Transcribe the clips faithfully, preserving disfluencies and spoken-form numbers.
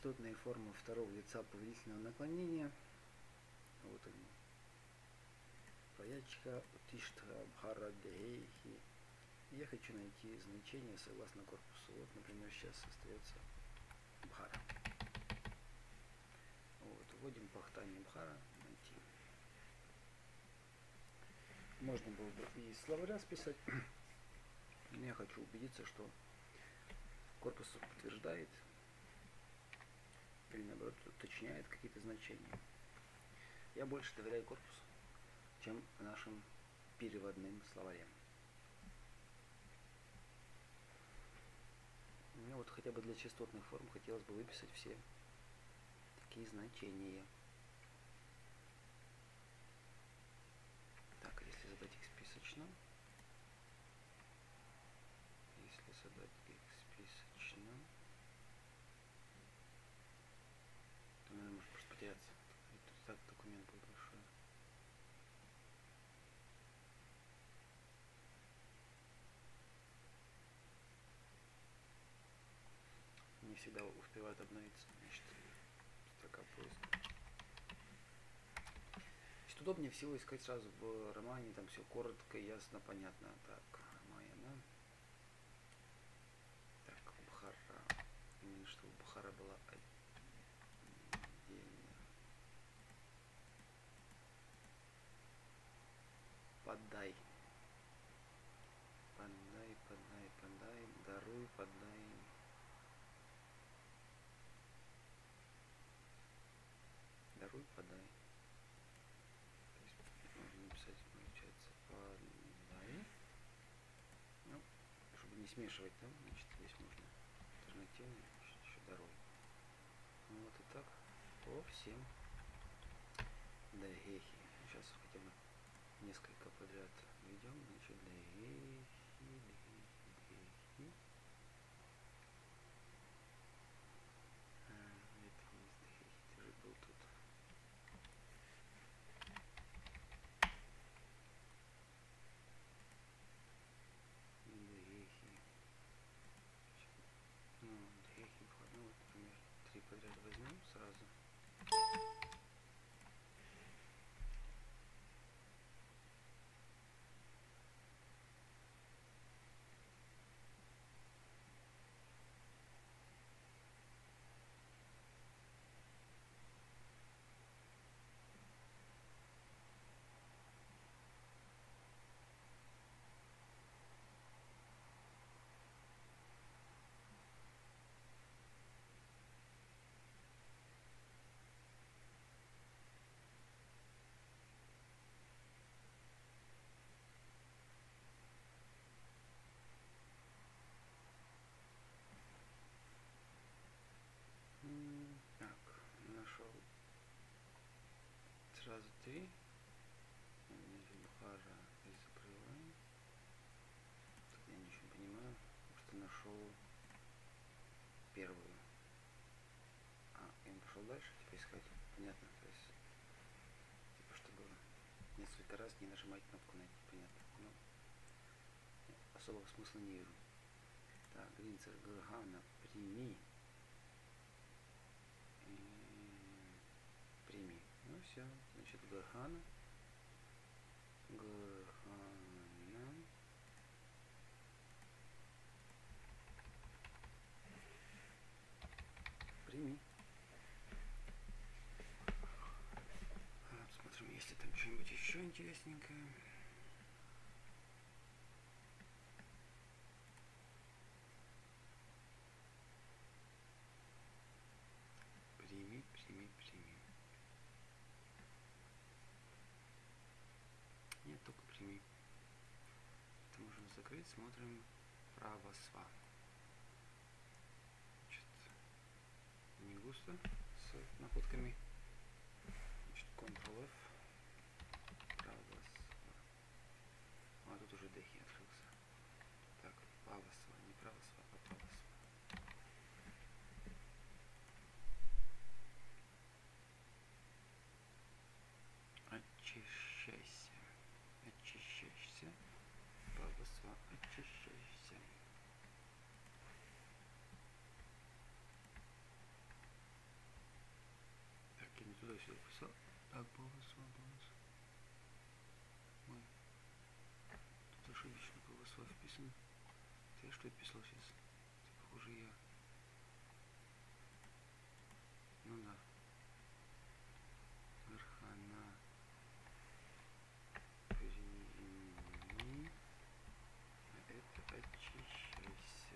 частотные формы второго лица повелительного наклонения. Вот они. Паячка утиштха бхара дехи. Я хочу найти значение согласно корпусу. Вот, например, сейчас остается бхара. Вот, вводим пахтани бхара, найти. Можно было бы и из словаря списать, но я хочу убедиться, что корпус подтверждает или наоборот уточняет какие-то значения. Я больше доверяю корпусу, чем нашим переводным словарям. Ну вот хотя бы для частотных форм хотелось бы выписать все такие значения. Так, если задать их списочно, если задать их списочно, то, наверное, может просто потеряться. Это так документ был большой. Не всегда успевает обновиться, значит, строка поиска. Значит, удобнее всего искать сразу в романе, там все коротко, ясно, понятно. Так, Рамаяна. Так, Бхара. Именно что Бхара была отдельно. Подай. Подай, подай, подай. Даруй, подай. Даруй, подай. То есть можно написать, получается, подай. Ну, чтобы не смешивать, да, значит, здесь можно альтернативно, значит, еще даруй. Ну вот и так по всем дехи. Сейчас хотя бы несколько подряд введем, значит, дехи, дехи, дехи. А, это не из дехи, ты же был тут. Дехи. Ну, дехи, ну вот, например, три подряд возьмем сразу. Так, нашел сразу три. Бхара и закрываем. Я ничего не понимаю, потому что нашел первую. А, и он пошел дальше, типа искать. Понятно, то есть, типа, чтобы несколько раз не нажимать кнопку найти, понятно. Но особого смысла не вижу. Так, Гринцер, Грхана, прими. Прими. Ну все, значит, Грхана. Грхана. Прими. Посмотрим, есть ли там что-нибудь еще интересненькое. Прими, прими, прими. Нет, только прими. Это можно закрыть. Смотрим право сва. Значит, не густо с находками. Значит, контрол эф. Право сва. А тут уже дехи открылся. Так, право сва. Не право сва, а право сва. Очищайся. Очищайся. Правосва, очищайся. сюда писал? Так, ПВС, ПВС. Ой. Тут ошибочно ПВС вписано. Я что это писал сейчас? Это, похоже, я. Ну да. Верхана. Извини. Это очищайся.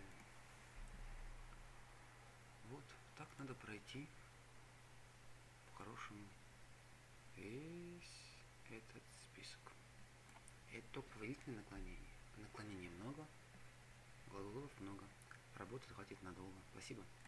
Вот, так надо пройти по-хорошему весь этот список. Это только повелительное наклонение. Наклонений много, глаголов много. Работы хватит надолго. Спасибо.